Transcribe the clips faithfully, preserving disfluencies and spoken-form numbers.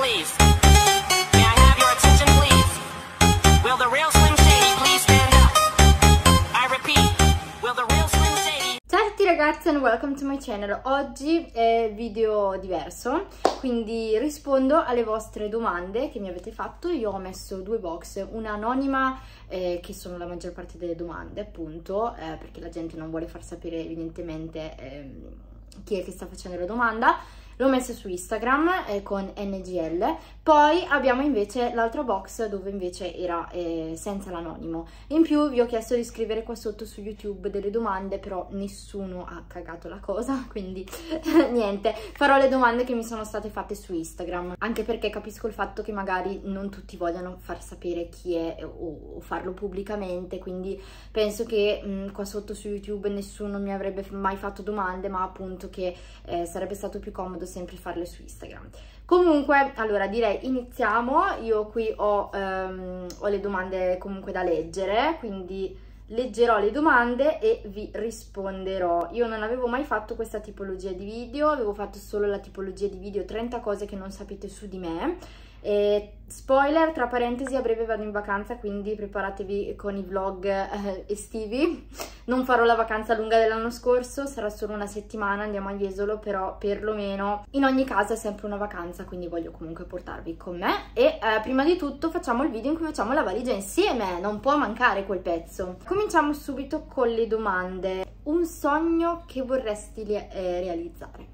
please? May I have your attention, please? Will the real Slim Shady please stand up? I repeat, will the real Slim Shady... Ciao a tutti ragazzi and welcome to my channel. Oggi è video diverso, quindi rispondo alle vostre domande che mi avete fatto. Io ho messo due box, una anonima eh, che sono la maggior parte delle domande appunto, eh, perché la gente non vuole far sapere evidentemente eh, chi è che sta facendo la domanda. L'ho messa su Instagram eh, con N G L, poi abbiamo invece l'altro box dove invece era eh, senza l'anonimo. In più vi ho chiesto di scrivere qua sotto su YouTube delle domande, però nessuno ha cagato la cosa, quindi niente, farò le domande che mi sono state fatte su Instagram, anche perché capisco il fatto che magari non tutti vogliano far sapere chi è o, o farlo pubblicamente, quindi penso che mh, qua sotto su YouTube nessuno mi avrebbe mai fatto domande, ma appunto che eh, sarebbe stato più comodo sempre farle su Instagram. Comunque, allora direi iniziamo. Io qui ho, um, ho le domande comunque da leggere, quindi leggerò le domande e vi risponderò. Io non avevo mai fatto questa tipologia di video, avevo fatto solo la tipologia di video trenta cose che non sapete su di me. E spoiler, tra parentesi, a breve vado in vacanza, quindi preparatevi con i vlog eh, estivi. Non farò la vacanza lunga dell'anno scorso, sarà solo una settimana, andiamo a Jesolo, però perlomeno in ogni caso è sempre una vacanza, quindi voglio comunque portarvi con me. E eh, prima di tutto facciamo il video in cui facciamo la valigia insieme, non può mancare quel pezzo. Cominciamo subito con le domande. Un sogno che vorresti eh, realizzare?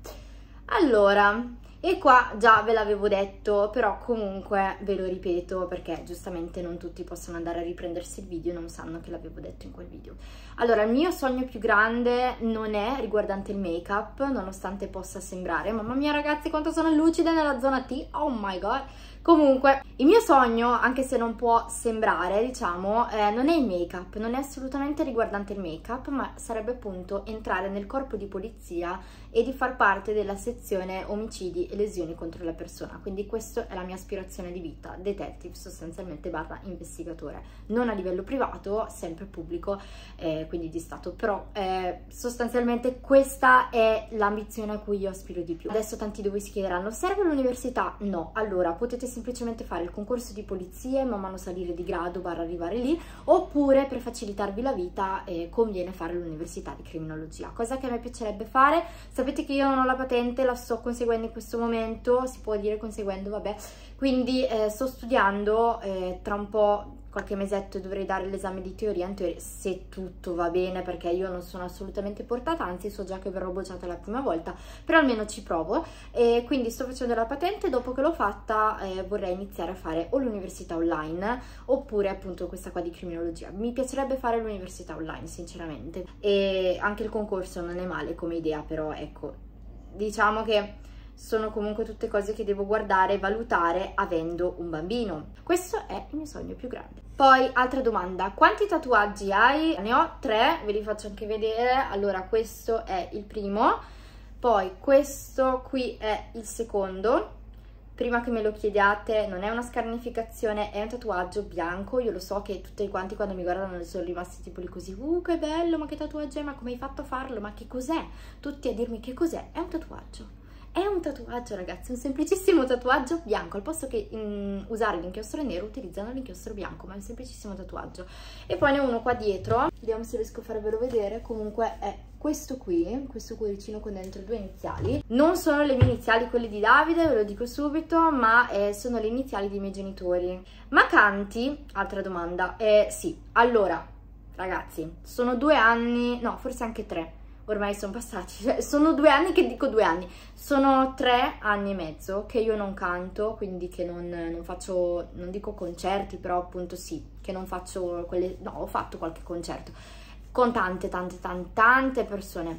Allora... E qua già ve l'avevo detto, però comunque ve lo ripeto perché giustamente non tutti possono andare a riprendersi il video e non sanno che l'avevo detto in quel video. Allora, il mio sogno più grande non è riguardante il make-up, nonostante possa sembrare. Mamma mia ragazzi, quanto sono lucida nella zona T, oh my god! Comunque, il mio sogno, anche se non può sembrare, diciamo, eh, non è il make-up, non è assolutamente riguardante il make-up, ma sarebbe appunto entrare nel corpo di polizia e di far parte della sezione omicidi e lesioni contro la persona. Quindi questa è la mia aspirazione di vita, detective sostanzialmente barra investigatore. Non a livello privato, sempre pubblico, eh, quindi di Stato, però eh, sostanzialmente questa è l'ambizione a cui io aspiro di più. Adesso tanti di voi si chiederanno, serve l'università? No, allora potete semplicemente fare il concorso di polizia e man mano salire di grado barra arrivare lì, oppure per facilitarvi la vita eh, conviene fare l'università di criminologia, cosa che a me piacerebbe fare. Sapete che io non ho la patente, la sto conseguendo in questo momento, si può dire conseguendo, vabbè, quindi eh, sto studiando, eh, tra un po' qualche mesetto dovrei dare l'esame di teoria, in teoria, se tutto va bene, perché io non sono assolutamente portata, anzi so già che verrò bocciata la prima volta, però almeno ci provo. E quindi sto facendo la patente. Dopo che l'ho fatta eh, vorrei iniziare a fare o l'università online oppure appunto questa qua di criminologia. Mi piacerebbe fare l'università online sinceramente, e anche il concorso non è male come idea, però ecco, diciamo che sono comunque tutte cose che devo guardare e valutare avendo un bambino. Questo è il mio sogno più grande. Poi, altra domanda, quanti tatuaggi hai? Ne ho tre, ve li faccio anche vedere. Allora, questo è il primo, poi questo qui è il secondo. Prima che me lo chiediate, non è una scarnificazione, è un tatuaggio bianco. Io lo so che tutti quanti quando mi guardano sono rimasti tipo lì così, uh che bello, ma che tatuaggio è, ma come hai fatto a farlo, ma che cos'è? Tutti a dirmi che cos'è, è un tatuaggio. È un tatuaggio ragazzi, un semplicissimo tatuaggio bianco, al posto che in, usare l'inchiostro nero utilizzano l'inchiostro bianco, ma è un semplicissimo tatuaggio. E poi ne ho uno qua dietro, vediamo se riesco a farvelo vedere. Comunque è questo qui, questo cuoricino con dentro due iniziali. Non sono le mie iniziali quelle di Davide, ve lo dico subito, ma eh, sono le iniziali dei miei genitori. Ma canti? Altra domanda. Eh, sì, allora ragazzi, sono due anni, no forse anche tre, ormai sono passati, cioè, sono due anni che dico due anni, sono tre anni e mezzo che io non canto, quindi che non, non faccio, non dico concerti, però appunto sì, che non faccio quelle, no, ho fatto qualche concerto con tante, tante, tante, tante persone,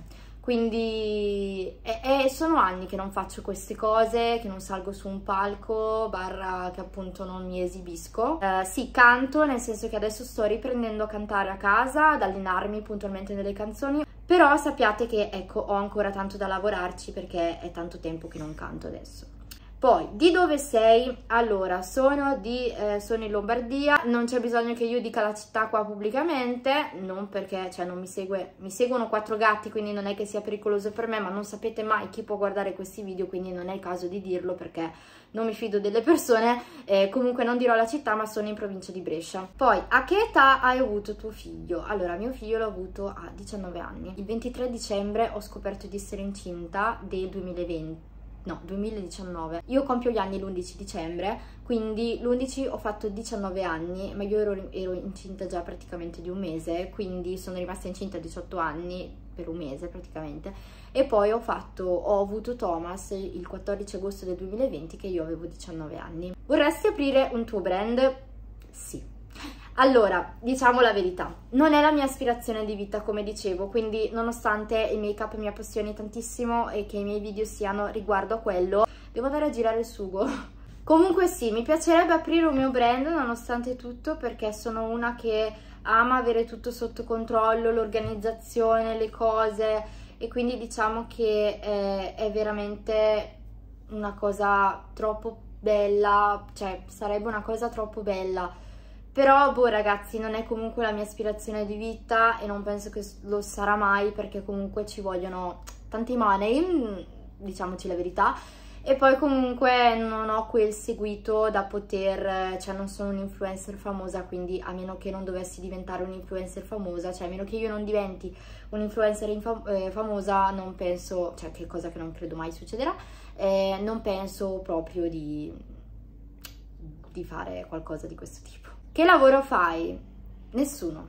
quindi e, e sono anni che non faccio queste cose, che non salgo su un palco, barra che appunto non mi esibisco. Uh, sì, canto, nel senso che adesso sto riprendendo a cantare a casa, ad allenarmi puntualmente nelle canzoni, però sappiate che ecco ho ancora tanto da lavorarci perché è tanto tempo che non canto adesso. Poi, di dove sei? Allora, sono, di, eh, sono in Lombardia, non c'è bisogno che io dica la città qua pubblicamente, non perché, cioè, non mi segue, mi seguono quattro gatti, quindi non è che sia pericoloso per me, ma non sapete mai chi può guardare questi video, quindi non è il caso di dirlo perché non mi fido delle persone. Eh, comunque non dirò la città, ma sono in provincia di Brescia. Poi, a che età hai avuto tuo figlio? Allora, mio figlio l'ho avuto a diciannove anni. Il ventitré dicembre ho scoperto di essere incinta del duemilaventi. No, duemiladiciannove. Io compio gli anni l'undici dicembre, quindi l'undici ho fatto diciannove anni, ma io ero, ero incinta già praticamente di un mese, quindi sono rimasta incinta a diciotto anni per un mese praticamente. E poi ho fatto, ho avuto Thomas il quattordici agosto del duemilaventi, che io avevo diciannove anni. Vorresti aprire un tuo brand? Sì. Allora, diciamo la verità, non è la mia aspirazione di vita, come dicevo, quindi nonostante il make-up mi appassioni tantissimo e che i miei video siano riguardo a quello, devo andare a girare il sugo. Comunque sì, mi piacerebbe aprire un mio brand nonostante tutto, perché sono una che ama avere tutto sotto controllo, l'organizzazione, le cose, e quindi diciamo che è, è veramente una cosa troppo bella, cioè sarebbe una cosa troppo bella. Però, boh ragazzi, non è comunque la mia aspirazione di vita e non penso che lo sarà mai, perché comunque ci vogliono tanti money, diciamoci la verità, e poi comunque non ho quel seguito da poter, cioè non sono un'influencer famosa, quindi a meno che non dovessi diventare un'influencer famosa, cioè a meno che io non diventi un'influencer eh, famosa, non penso, cioè che cosa che non credo mai succederà, eh, non penso proprio di, di fare qualcosa di questo tipo. Che lavoro fai? Nessuno.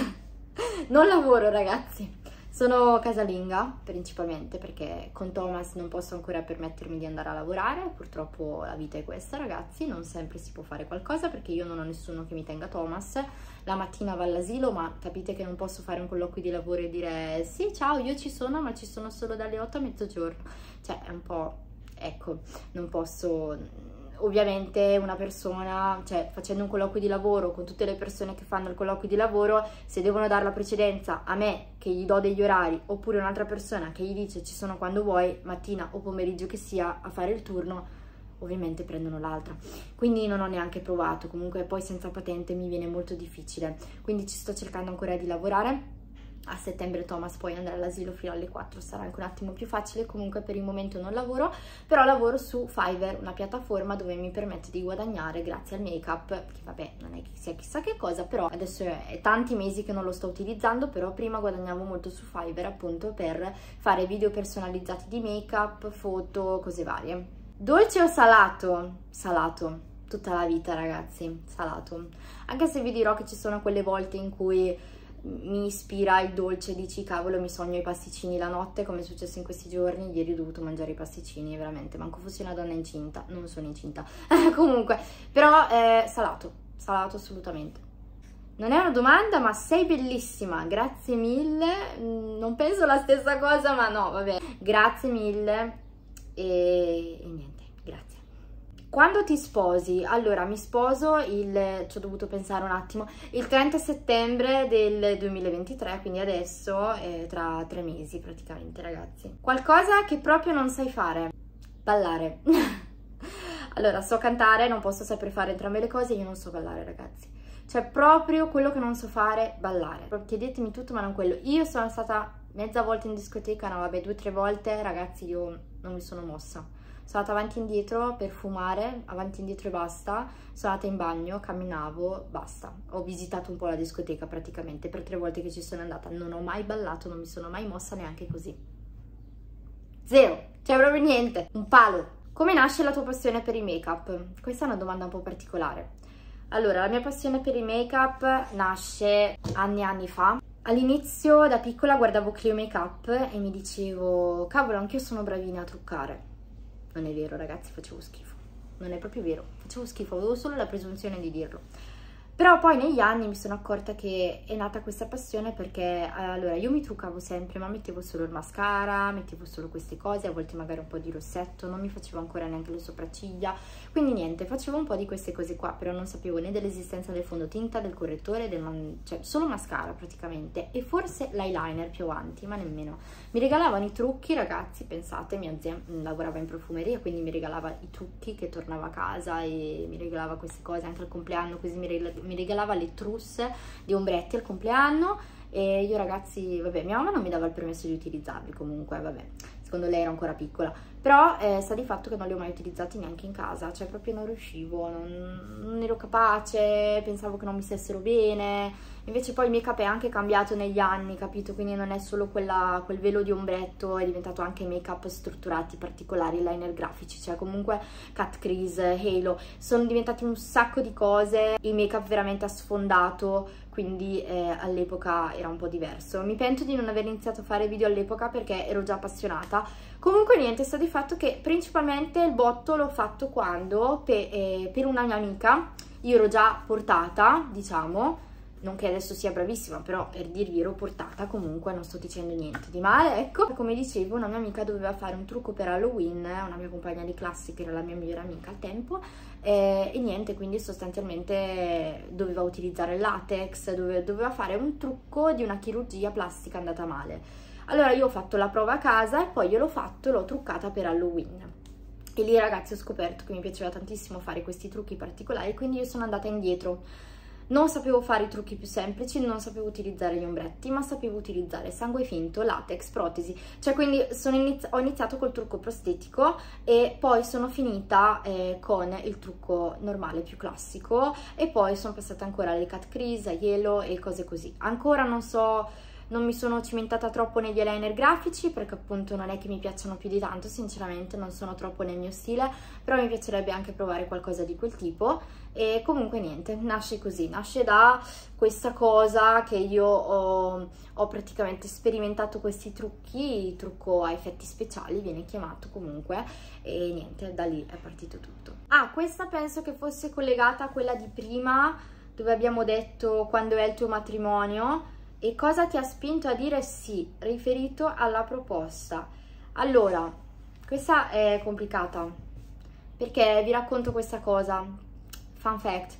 Non lavoro ragazzi, sono casalinga principalmente perché con Thomas non posso ancora permettermi di andare a lavorare, purtroppo la vita è questa ragazzi, non sempre si può fare qualcosa perché io non ho nessuno che mi tenga Thomas, la mattina va all'asilo ma capite che non posso fare un colloquio di lavoro e dire sì ciao io ci sono ma ci sono solo dalle otto a mezzogiorno, cioè è un po', ecco, non posso... Ovviamente una persona, cioè facendo un colloquio di lavoro con tutte le persone che fanno il colloquio di lavoro, se devono dare la precedenza a me che gli do degli orari oppure un'altra persona che gli dice ci sono quando vuoi, mattina o pomeriggio che sia, a fare il turno, ovviamente prendono l'altra. Quindi non ho neanche provato, comunque poi senza patente mi viene molto difficile, quindi ci sto cercando ancora di lavorare. A settembre Thomas poi andrà all'asilo fino alle quattro, sarà anche un attimo più facile, comunque per il momento non lavoro, però lavoro su Fiverr, una piattaforma dove mi permette di guadagnare grazie al make-up, che vabbè non è che sia chissà che cosa, però adesso è tanti mesi che non lo sto utilizzando, però prima guadagnavo molto su Fiverr appunto per fare video personalizzati di make-up, foto, cose varie. Dolce o salato? Salato. Tutta la vita ragazzi, salato. Anche se vi dirò che ci sono quelle volte in cui mi ispira il dolce, dici cavolo mi sogno i pasticcini la notte, come è successo in questi giorni. Ieri ho dovuto mangiare i pasticcini, veramente, manco fossi una donna incinta, non sono incinta. Comunque, però eh, salato, salato assolutamente. Non è una domanda, ma sei bellissima, grazie mille. Non penso la stessa cosa, ma no, vabbè, grazie mille e, e niente, grazie. Quando ti sposi? Allora, mi sposo il, ci ho dovuto pensare un attimo, il trenta settembre del duemilaventitré, quindi adesso, eh, tra tre mesi praticamente, ragazzi. Qualcosa che proprio non sai fare? Ballare. Allora, so cantare, non posso sempre fare entrambe le cose, io non so ballare, ragazzi. Cioè, proprio quello che non so fare, ballare. Chiedetemi tutto, ma non quello. Io sono stata mezza volta in discoteca, no vabbè, due o tre volte, ragazzi, io non mi sono mossa. Sono andata avanti e indietro per fumare, avanti e indietro e basta, sono andata in bagno, camminavo, basta. Ho visitato un po' la discoteca praticamente, per tre volte che ci sono andata, non ho mai ballato, non mi sono mai mossa neanche così. Zero, cioè proprio niente, un palo. Come nasce la tua passione per i make-up? Questa è una domanda un po' particolare. Allora, la mia passione per i make-up nasce anni e anni fa. All'inizio, da piccola, guardavo Clio Make-up e mi dicevo, cavolo, anch'io sono bravina a truccare. Non è vero ragazzi, facevo schifo, non è proprio vero, facevo schifo, avevo solo la presunzione di dirlo. Però poi negli anni mi sono accorta che è nata questa passione perché allora io mi truccavo sempre, ma mettevo solo il mascara, mettevo solo queste cose, a volte magari un po' di rossetto, non mi facevo ancora neanche le sopracciglia, quindi niente, facevo un po' di queste cose qua, però non sapevo né dell'esistenza del fondotinta, del correttore, del man... cioè solo mascara praticamente, e forse l'eyeliner più avanti, ma nemmeno. Mi regalavano i trucchi, ragazzi, pensate, mia zia lavorava in profumeria, quindi mi regalava i trucchi che tornava a casa e mi regalava queste cose anche al compleanno, così mi regalava mi regalava le trousse di ombretti al compleanno e io, ragazzi, vabbè, mia mamma non mi dava il permesso di utilizzarli, comunque, vabbè, secondo lei ero ancora piccola, però eh, sta di fatto che non li ho mai utilizzati neanche in casa, cioè proprio non riuscivo, non, non ero capace, pensavo che non mi stessero bene. Invece poi il make up è anche cambiato negli anni, capito? Quindi non è solo quella, quel velo di ombretto, è diventato anche make up strutturati, particolari, liner grafici, cioè comunque cut crease, halo, sono diventati un sacco di cose, il make up veramente ha sfondato, quindi eh, all'epoca era un po' diverso. Mi pento di non aver iniziato a fare video all'epoca perché ero già appassionata. Comunque niente, sta di fatto che principalmente il botto l'ho fatto quando per, eh, per una mia amica, io ero già portata, diciamo, non che adesso sia bravissima, però per dirvi ero portata, comunque non sto dicendo niente di male, ecco. Come dicevo, una mia amica doveva fare un trucco per Halloween, una mia compagna di classe che era la mia migliore amica al tempo, eh, e niente, quindi sostanzialmente doveva utilizzare il latex, dove, doveva fare un trucco di una chirurgia plastica andata male. Allora io ho fatto la prova a casa e poi gliel'ho fatto e l'ho truccata per Halloween. E lì, ragazzi, ho scoperto che mi piaceva tantissimo fare questi trucchi particolari, quindi io sono andata indietro. Non sapevo fare i trucchi più semplici, non sapevo utilizzare gli ombretti, ma sapevo utilizzare sangue finto, latex, protesi. Cioè, quindi sono inizi- ho iniziato col trucco prostetico e poi sono finita eh, con il trucco normale, più classico, e poi sono passata ancora alle cut crease, a yellow e cose così. Ancora non so... Non mi sono cimentata troppo negli eyeliner grafici perché appunto non è che mi piacciono più di tanto, sinceramente non sono troppo nel mio stile, però mi piacerebbe anche provare qualcosa di quel tipo. E comunque niente, nasce così, nasce da questa cosa che io ho, ho praticamente sperimentato questi trucchi, il trucco a effetti speciali viene chiamato comunque, e niente, da lì è partito tutto. Ah, questa penso che fosse collegata a quella di prima dove abbiamo detto quando è il tuo matrimonio. E cosa ti ha spinto a dire sì, riferito alla proposta? Allora, questa è complicata, perché vi racconto questa cosa, fun fact.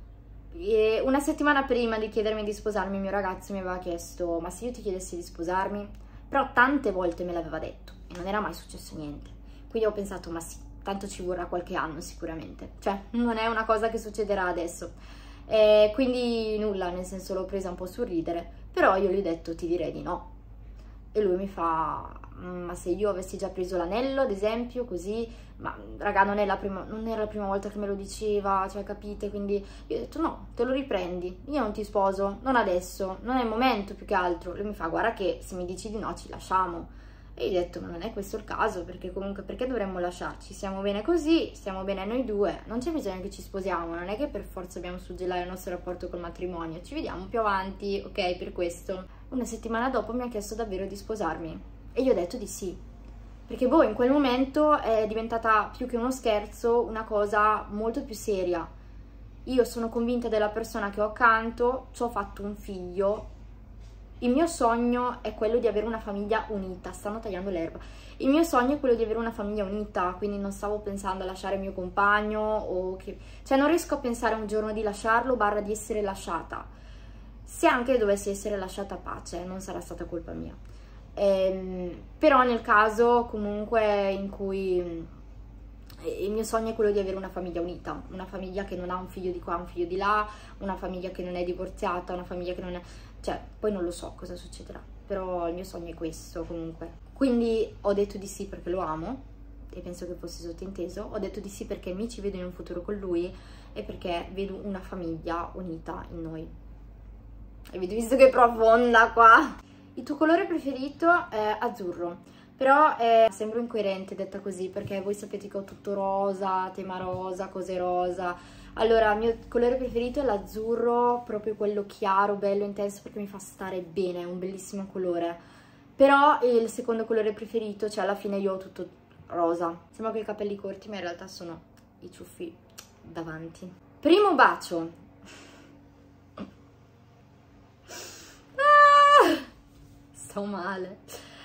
E una settimana prima di chiedermi di sposarmi, il mio ragazzo mi aveva chiesto, ma se io ti chiedessi di sposarmi? Però tante volte me l'aveva detto e non era mai successo niente. Quindi ho pensato, ma sì, tanto ci vorrà qualche anno sicuramente. Cioè, non è una cosa che succederà adesso. E quindi nulla, nel senso l'ho presa un po' sul ridere. Però io gli ho detto ti direi di no, e lui mi fa ma se io avessi già preso l'anello ad esempio così, ma raga non, è la prima, non era la prima volta che me lo diceva, cioè capite, quindi io ho detto no, te lo riprendi, io non ti sposo, non adesso, non è il momento più che altro. Lui mi fa guarda che se mi dici di no ci lasciamo. E io ho detto ma non è questo il caso, perché comunque perché dovremmo lasciarci, stiamo bene così, stiamo bene noi due, non c'è bisogno che ci sposiamo, non è che per forza dobbiamo suggellare il nostro rapporto col matrimonio, ci vediamo più avanti, ok, per questo. Una settimana dopo mi ha chiesto davvero di sposarmi e io ho detto di sì, perché boh, in quel momento è diventata più che uno scherzo una cosa molto più seria. Io sono convinta della persona che ho accanto, ci ho fatto un figlio. Il mio sogno è quello di avere una famiglia unita, stanno tagliando l'erba. Il mio sogno è quello di avere una famiglia unita, quindi non stavo pensando a lasciare il mio compagno o che... Cioè non riesco a pensare un giorno di lasciarlo barra di essere lasciata. Se anche dovessi essere lasciata a pace, non sarà stata colpa mia. Ehm, però nel caso comunque in cui... Il mio sogno è quello di avere una famiglia unita, una famiglia che non ha un figlio di qua, un figlio di là, una famiglia che non è divorziata, una famiglia che non è... Cioè, poi non lo so cosa succederà, però il mio sogno è questo comunque. Quindi ho detto di sì perché lo amo, e penso che fosse sottinteso, ho detto di sì perché mi ci vedo in un futuro con lui e perché vedo una famiglia unita in noi. Avete visto che profonda qua? Il tuo colore preferito è azzurro. Però eh, sembro incoerente detta così, perché voi sapete che ho tutto rosa, tema rosa, cose rosa. Allora, il mio colore preferito è l'azzurro, proprio quello chiaro, bello, intenso, perché mi fa stare bene, è un bellissimo colore. Però il secondo colore preferito, cioè alla fine io ho tutto rosa. Sembra che ho i capelli corti, ma in realtà sono i ciuffi davanti. Primo bacio. sto male.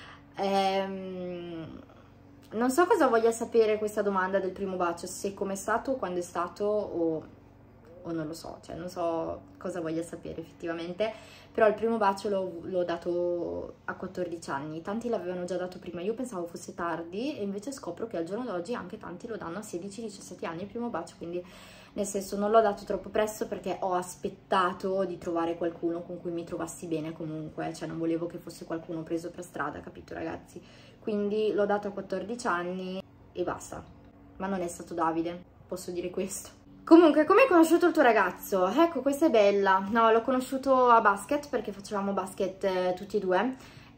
Ehm, non so cosa voglia sapere questa domanda del primo bacio, se com'è stato, quando è stato o, o non lo so, cioè non so cosa voglia sapere effettivamente, però il primo bacio l'ho dato a quattordici anni, tanti l'avevano già dato prima, io pensavo fosse tardi e invece scopro che al giorno d'oggi anche tanti lo danno a sedici diciassette anni il primo bacio, quindi nel senso non l'ho dato troppo presto perché ho aspettato di trovare qualcuno con cui mi trovassi bene comunque, cioè non volevo che fosse qualcuno preso per strada, capito ragazzi? Quindi l'ho dato a quattordici anni e basta, ma non è stato Davide, posso dire questo. Comunque, come hai conosciuto il tuo ragazzo? Ecco, questa è bella. No, l'ho conosciuto a basket perché facevamo basket eh, tutti e due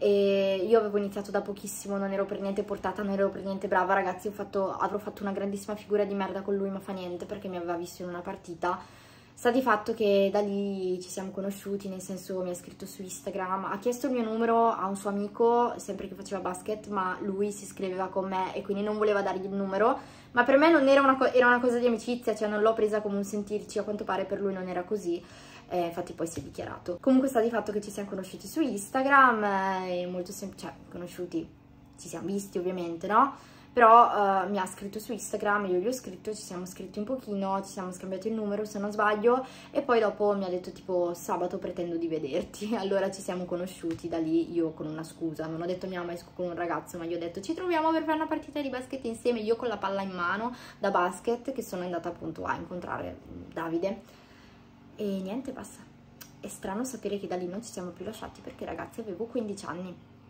e io avevo iniziato da pochissimo, non ero per niente portata, non ero per niente brava, ragazzi, ho fatto, avrò fatto una grandissima figura di merda con lui, ma fa niente perché mi aveva visto in una partita. Sta di fatto che da lì ci siamo conosciuti, nel senso mi ha scritto su Instagram, ha chiesto il mio numero a un suo amico, sempre che faceva basket, ma lui si iscriveva con me e quindi non voleva dargli il numero, ma per me non era una, era una cosa di amicizia, cioè non l'ho presa come un sentirci, a quanto pare per lui non era così, eh, infatti poi si è dichiarato. Comunque sta di fatto che ci siamo conosciuti su Instagram, eh, è molto semplice, cioè conosciuti, ci siamo visti ovviamente, no? Però uh, mi ha scritto su Instagram, io gli ho scritto, ci siamo scritti un pochino, ci siamo scambiati il numero se non sbaglio e poi dopo mi ha detto tipo sabato pretendo di vederti, allora ci siamo conosciuti, da lì io con una scusa, non ho detto mia mamma esco con un ragazzo, ma io ho detto ci troviamo per fare una partita di basket insieme, io con la palla in mano da basket che sono andata appunto a incontrare Davide e niente, basta. È strano sapere che da lì non ci siamo più lasciati perché ragazzi avevo quindici anni,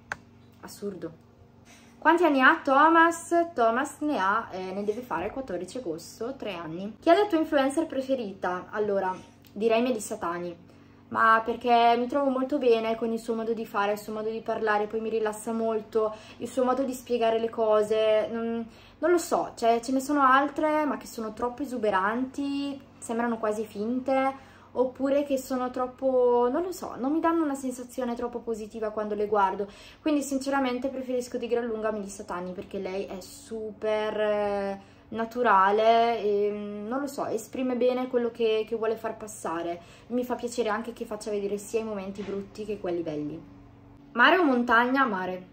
assurdo. Quanti anni ha Thomas? Thomas ne ha, eh, ne deve fare il quattordici agosto, tre anni. Chi è la tua influencer preferita? Allora, direi Melissa Tani, ma perché mi trovo molto bene con il suo modo di fare, il suo modo di parlare, poi mi rilassa molto, il suo modo di spiegare le cose, non, non lo so, cioè ce ne sono altre ma che sono troppo esuberanti, sembrano quasi finte, oppure che sono troppo, non lo so, non mi danno una sensazione troppo positiva quando le guardo, quindi sinceramente preferisco di gran lunga Melissa Tani perché lei è super eh, naturale e non lo so, esprime bene quello che, che vuole far passare, mi fa piacere anche che faccia vedere sia i momenti brutti che quelli belli. Mare o montagna? Mare.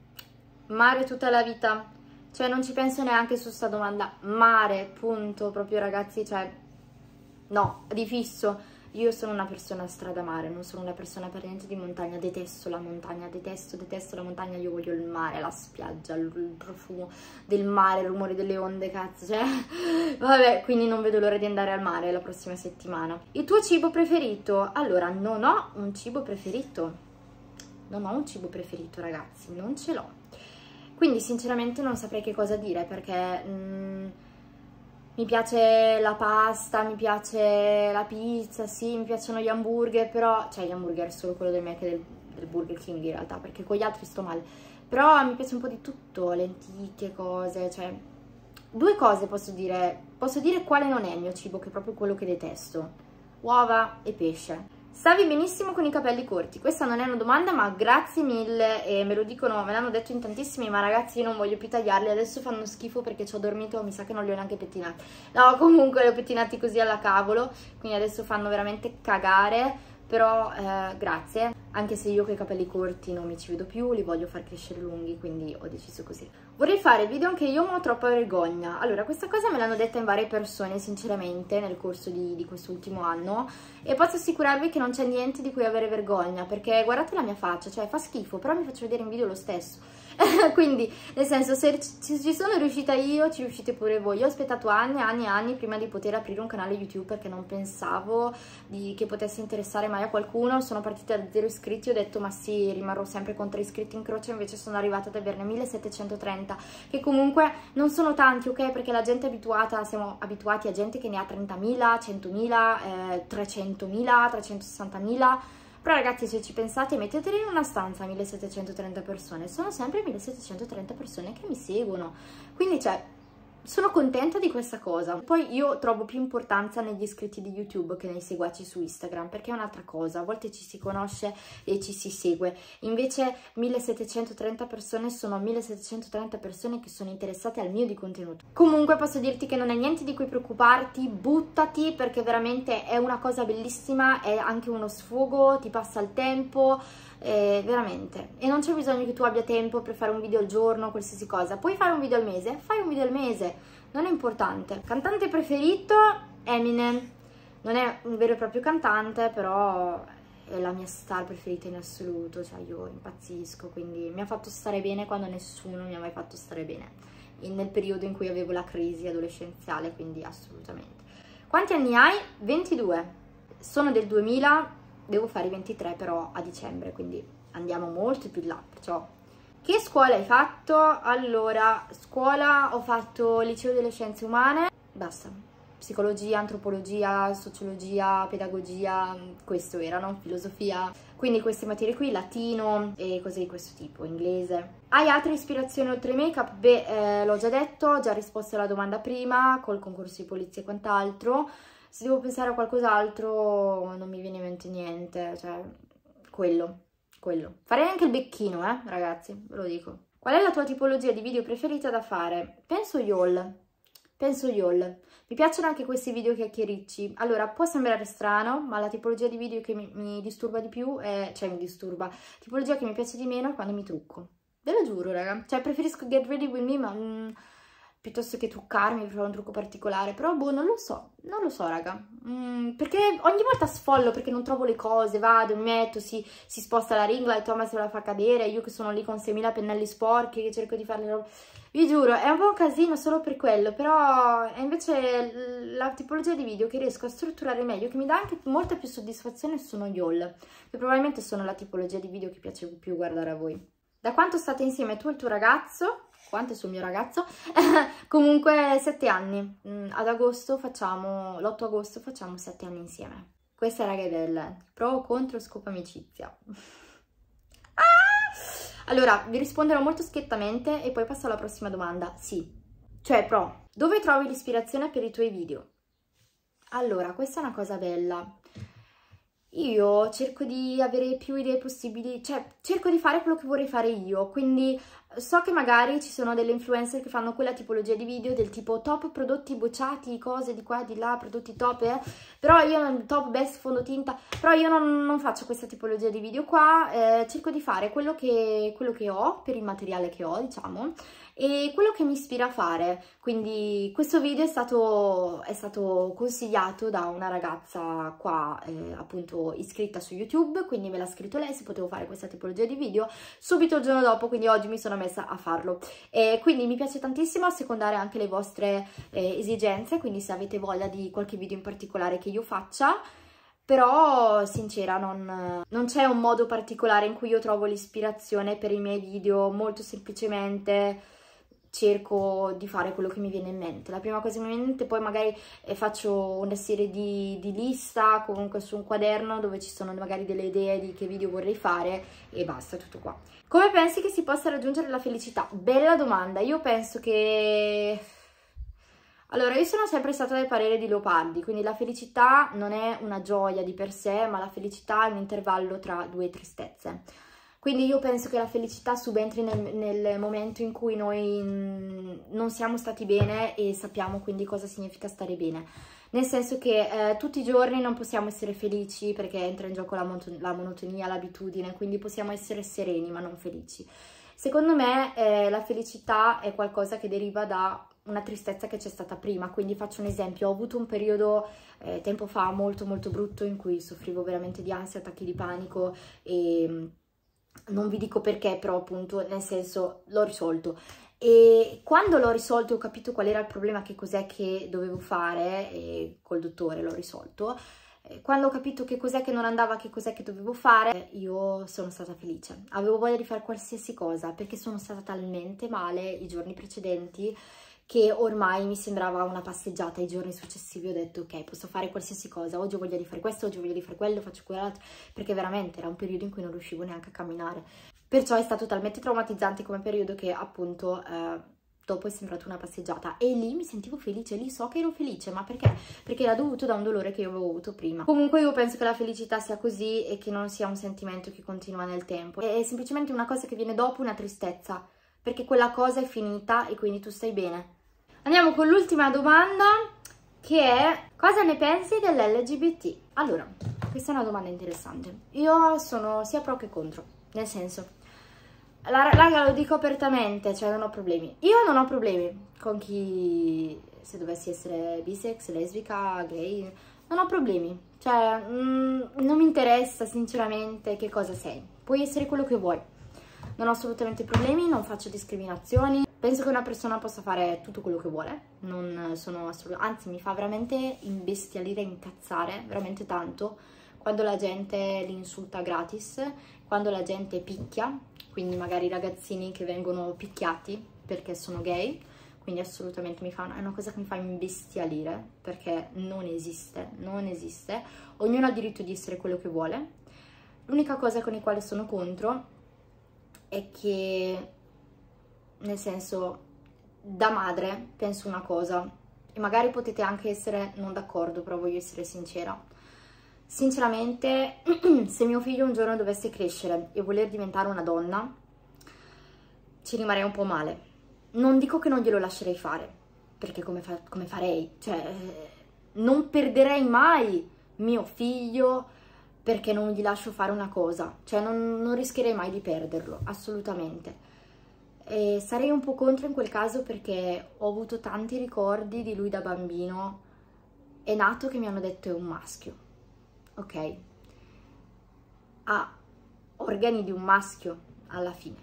Mare tutta la vita, cioè non ci penso neanche su sta domanda, mare, punto, proprio ragazzi, cioè no, di fisso. Io sono una persona stradamare, non sono una persona per niente di montagna, detesto la montagna, detesto, detesto la montagna, io voglio il mare, la spiaggia, il, il profumo del mare, il rumore delle onde, cazzo, cioè, vabbè, quindi non vedo l'ora di andare al mare la prossima settimana. Il tuo cibo preferito? Allora, non ho un cibo preferito, non ho un cibo preferito ragazzi, non ce l'ho, quindi sinceramente non saprei che cosa dire perché... Mm, mi piace la pasta, mi piace la pizza, sì, mi piacciono gli hamburger, però... Cioè, gli hamburger solo quello del Mac e del, del Burger King in realtà, perché con gli altri sto male. Però mi piace un po' di tutto, lenticchie, cose, cioè... Due cose posso dire. Posso dire quale non è il mio cibo, che è proprio quello che detesto. Uova e pesce. Stavi benissimo con i capelli corti, questa non è una domanda ma grazie mille e me lo dicono, me l'hanno detto in tantissimi, ma ragazzi io non voglio più tagliarli, adesso fanno schifo perché ci ho dormito, mi sa che non li ho neanche pettinati, no comunque li ho pettinati così alla cavolo, quindi adesso fanno veramente cagare, però eh, grazie, anche se io con i capelli corti non mi ci vedo più, li voglio far crescere lunghi, quindi ho deciso così. Vorrei fare il video anche io ma ho troppa vergogna. Allora, questa cosa me l'hanno detta in varie persone sinceramente nel corso di, di quest'ultimo anno e posso assicurarvi che non c'è niente di cui avere vergogna perché guardate la mia faccia, cioè fa schifo, però mi faccio vedere in video lo stesso. Quindi, nel senso, se ci sono riuscita io, ci riuscite pure voi. Io ho aspettato anni e anni e anni prima di poter aprire un canale YouTube perché non pensavo di, che potesse interessare mai a qualcuno. Sono partita da zero iscritti, ho detto ma sì, rimarrò sempre con tre iscritti in croce, invece sono arrivata ad averne millesettecentotrenta, che comunque non sono tanti, ok? Perché la gente è abituata, siamo abituati a gente che ne ha trentamila, centomila, eh, trecentomila, trecentosessantamila. Però ragazzi, se ci pensate, metteteli in una stanza millesettecentotrenta persone, sono sempre millesettecentotrenta persone che mi seguono, quindi cioè sono contenta di questa cosa. Poi io trovo più importanza negli iscritti di YouTube che nei seguaci su Instagram, perché è un'altra cosa, a volte ci si conosce e ci si segue, invece millesettecentotrenta persone sono millesettecentotrenta persone che sono interessate al mio di contenuto. Comunque posso dirti che non è niente di cui preoccuparti, buttati perché veramente è una cosa bellissima, è anche uno sfogo, ti passa il tempo, eh, veramente. E non c'è bisogno che tu abbia tempo per fare un video al giorno, qualsiasi cosa. Puoi fare un video al mese? Fai un video al mese, non è importante. Cantante preferito? Eminem. Non è un vero e proprio cantante, però è la mia star preferita in assoluto, cioè io impazzisco, quindi mi ha fatto stare bene quando nessuno mi ha mai fatto stare bene, in, nel periodo in cui avevo la crisi adolescenziale, quindi assolutamente. Quanti anni hai? ventidue. Sono del duemila, devo fare i ventitré però a dicembre, quindi andiamo molto più in là, perciò... Che scuola hai fatto? Allora, scuola ho fatto liceo delle scienze umane, basta. Psicologia, antropologia, sociologia, pedagogia, questo erano, filosofia, quindi queste materie qui, latino e cose di questo tipo, inglese. Hai altre ispirazioni oltre ai make-up? Beh, eh, l'ho già detto, ho già risposto alla domanda prima, col concorso di polizia e quant'altro. Se devo pensare a qualcos'altro non mi viene in mente niente, cioè quello, quello. Farei anche il becchino, eh, ragazzi, ve lo dico. Qual è la tua tipologia di video preferita da fare? Penso gli haul, penso gli haul. Mi piacciono anche questi video chiacchiericci. Allora, può sembrare strano, ma la tipologia di video che mi, mi disturba di più è... Cioè, mi disturba. La tipologia che mi piace di meno è quando mi trucco. Ve lo giuro, raga. Cioè, preferisco get ready with me, ma... Mm, piuttosto che truccarmi per fare un trucco particolare. Però, boh, non lo so. Non lo so, raga. Mm, perché ogni volta sfollo perché non trovo le cose. Vado, mi metto, si, si sposta la ring light, Thomas me la fa cadere. Io che sono lì con seimila pennelli sporchi, che cerco di fare le robe... Vi giuro, è un po' un casino solo per quello, però è invece la tipologia di video che riesco a strutturare meglio, che mi dà anche molta più soddisfazione, sono gli haul, che probabilmente sono la tipologia di video che piace più guardare a voi. Da quanto state insieme tu e il tuo ragazzo? Quanto è sul mio ragazzo? Comunque sette anni, ad agosto facciamo, l'otto agosto facciamo sette anni insieme. Questa raga è bella, pro o contro scopo amicizia. Allora, vi risponderò molto schiettamente e poi passo alla prossima domanda. Sì, cioè pro. Dove trovi l'ispirazione per i tuoi video? Allora, questa è una cosa bella. Io cerco di avere più idee possibili, cioè cerco di fare quello che vorrei fare io, quindi so che magari ci sono delle influencer che fanno quella tipologia di video del tipo top prodotti bocciati, cose di qua e di là, prodotti top, eh? Però io non, top best fondotinta, però io non, non faccio questa tipologia di video qua, eh, cerco di fare quello che, quello che ho, per il materiale che ho, diciamo, e quello che mi ispira a fare. Quindi questo video è stato, è stato consigliato da una ragazza qua, eh, appunto iscritta su YouTube, quindi me l'ha scritto lei se potevo fare questa tipologia di video subito il giorno dopo, quindi oggi mi sono messa a farlo. E quindi mi piace tantissimo assecondare anche le vostre eh, esigenze, quindi se avete voglia di qualche video in particolare che io faccia. Però, sincera, non, non c'è un modo particolare in cui io trovo l'ispirazione per i miei video, molto semplicemente cerco di fare quello che mi viene in mente. La prima cosa che mi viene in mente, poi magari eh, faccio una serie di, di lista, comunque su un quaderno dove ci sono magari delle idee di che video vorrei fare e basta, tutto qua. Come pensi che si possa raggiungere la felicità? Bella domanda, io penso che... Allora, io sono sempre stata del parere di Leopardi, quindi la felicità non è una gioia di per sé, ma la felicità è un intervallo tra due tristezze. Quindi io penso che la felicità subentri nel, nel momento in cui noi non siamo stati bene e sappiamo quindi cosa significa stare bene. Nel senso che eh, tutti i giorni non possiamo essere felici perché entra in gioco la, la monotonia, l'abitudine, quindi possiamo essere sereni ma non felici. Secondo me eh, la felicità è qualcosa che deriva da una tristezza che c'è stata prima, quindi faccio un esempio, ho avuto un periodo eh, tempo fa molto molto brutto in cui soffrivo veramente di ansia, attacchi di panico e non vi dico perché, però appunto nel senso l'ho risolto. E quando l'ho risolto e ho capito qual era il problema, che cos'è che dovevo fare, e col dottore l'ho risolto, quando ho capito che cos'è che non andava, che cos'è che dovevo fare, io sono stata felice. Avevo voglia di fare qualsiasi cosa, perché sono stata talmente male i giorni precedenti che ormai mi sembrava una passeggiata. I giorni successivi ho detto ok, posso fare qualsiasi cosa, oggi ho voglia di fare questo, oggi ho voglia di fare quello, faccio quell'altro, perché veramente era un periodo in cui non riuscivo neanche a camminare. Perciò è stato talmente traumatizzante come periodo che appunto eh, dopo è sembrata una passeggiata e lì mi sentivo felice, lì so che ero felice, ma perché? Perché era dovuto da un dolore che io avevo avuto prima. Comunque io penso che la felicità sia così e che non sia un sentimento che continua nel tempo, è semplicemente una cosa che viene dopo una tristezza, perché quella cosa è finita e quindi tu stai bene. Andiamo con l'ultima domanda, che è: cosa ne pensi dell'L G B T? Allora, questa è una domanda interessante. Io sono sia pro che contro, nel senso, la, raga, lo dico apertamente, cioè non ho problemi. Io non ho problemi con chi, se dovessi essere bisex, lesbica, gay, non ho problemi. Cioè, mm, non mi interessa sinceramente che cosa sei. Puoi essere quello che vuoi. Non ho assolutamente problemi, non faccio discriminazioni. Penso che una persona possa fare tutto quello che vuole. Non sono assolutamente... Anzi, mi fa veramente imbestialire, incazzare, veramente tanto, quando la gente li insulta gratis, quando la gente picchia, quindi magari ragazzini che vengono picchiati perché sono gay. Quindi assolutamente mi fa, è una cosa che mi fa imbestialire, perché non esiste, non esiste. Ognuno ha il diritto di essere quello che vuole. L'unica cosa con la quale sono contro è che, nel senso, da madre penso una cosa, e magari potete anche essere non d'accordo, però voglio essere sincera. Sinceramente, se mio figlio un giorno dovesse crescere e voler diventare una donna, ci rimarrei un po' male. Non dico che non glielo lascerei fare, perché come, fa, come farei? Cioè, non perderei mai mio figlio perché non gli lascio fare una cosa. Cioè, non, non rischierei mai di perderlo, assolutamente. E sarei un po' contro in quel caso perché ho avuto tanti ricordi di lui da bambino. È nato che mi hanno detto è un maschio, ok? Ha organi di un maschio alla fine.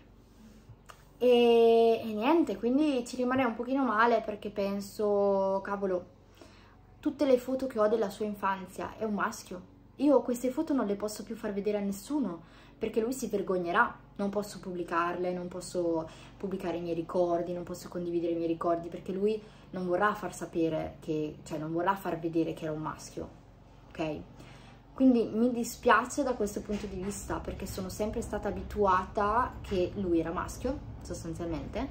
E, e niente, quindi ci rimarrei un pochino male perché penso, cavolo, tutte le foto che ho della sua infanzia è un maschio. Io queste foto non le posso più far vedere a nessuno perché lui si vergognerà. Non posso pubblicarle, non posso pubblicare i miei ricordi, non posso condividere i miei ricordi perché lui non vorrà far sapere che, cioè non vorrà far vedere che era un maschio, ok? Quindi mi dispiace da questo punto di vista perché sono sempre stata abituata che lui era maschio, sostanzialmente,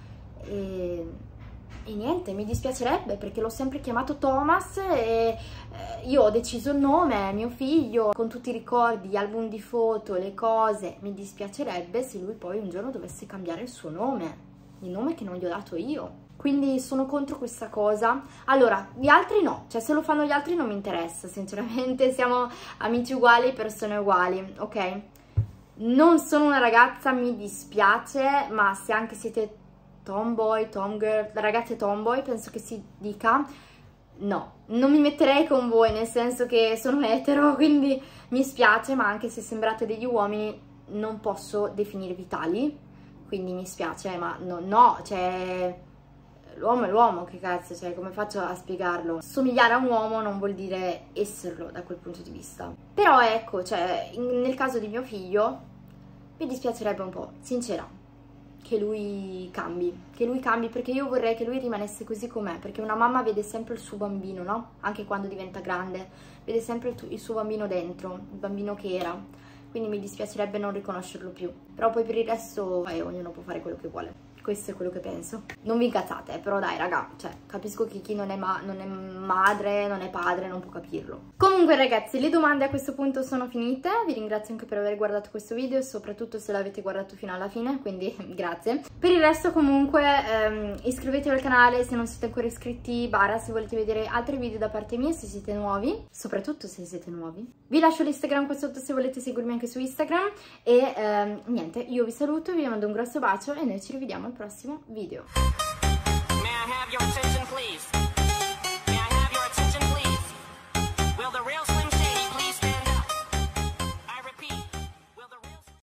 e, e niente, mi dispiacerebbe perché l'ho sempre chiamato Thomas e eh, io ho deciso il nome, mio figlio, con tutti i ricordi, gli album di foto, le cose. Mi dispiacerebbe se lui poi un giorno dovesse cambiare il suo nome, il nome che non gli ho dato io. Quindi sono contro questa cosa. Allora, gli altri no, cioè se lo fanno gli altri non mi interessa, sinceramente siamo amici uguali, persone uguali, ok? Non sono una ragazza, mi dispiace, ma se anche siete tomboy, tomgirl, ragazze tomboy, penso che si dica, no, non mi metterei con voi, nel senso che sono etero, quindi mi spiace, ma anche se sembrate degli uomini non posso definirvi tali, quindi mi spiace, ma no, no, cioè... L'uomo è l'uomo, che cazzo, cioè come faccio a spiegarlo? Somigliare a un uomo non vuol dire esserlo da quel punto di vista. Però ecco, cioè, in, nel caso di mio figlio, mi dispiacerebbe un po', sincera, che lui cambi, che lui cambi, perché io vorrei che lui rimanesse così com'è, perché una mamma vede sempre il suo bambino, no? Anche quando diventa grande, vede sempre il, il suo bambino dentro, il bambino che era. Quindi mi dispiacerebbe non riconoscerlo più. Però poi per il resto, eh, ognuno può fare quello che vuole. Questo è quello che penso. Non vi incazzate, però dai raga, cioè capisco che chi non è, ma non è madre, non è padre, non può capirlo. Comunque ragazzi, le domande a questo punto sono finite. Vi ringrazio anche per aver guardato questo video e soprattutto se l'avete guardato fino alla fine, quindi grazie. Per il resto comunque ehm, iscrivetevi al canale se non siete ancora iscritti, bara se volete vedere altri video da parte mia, se siete nuovi, soprattutto se siete nuovi. Vi lascio l'Instagram qua sotto se volete seguirmi anche su Instagram e ehm, niente, io vi saluto, vi mando un grosso bacio e noi ci rivediamo al prossimo video. May I have your attention, please?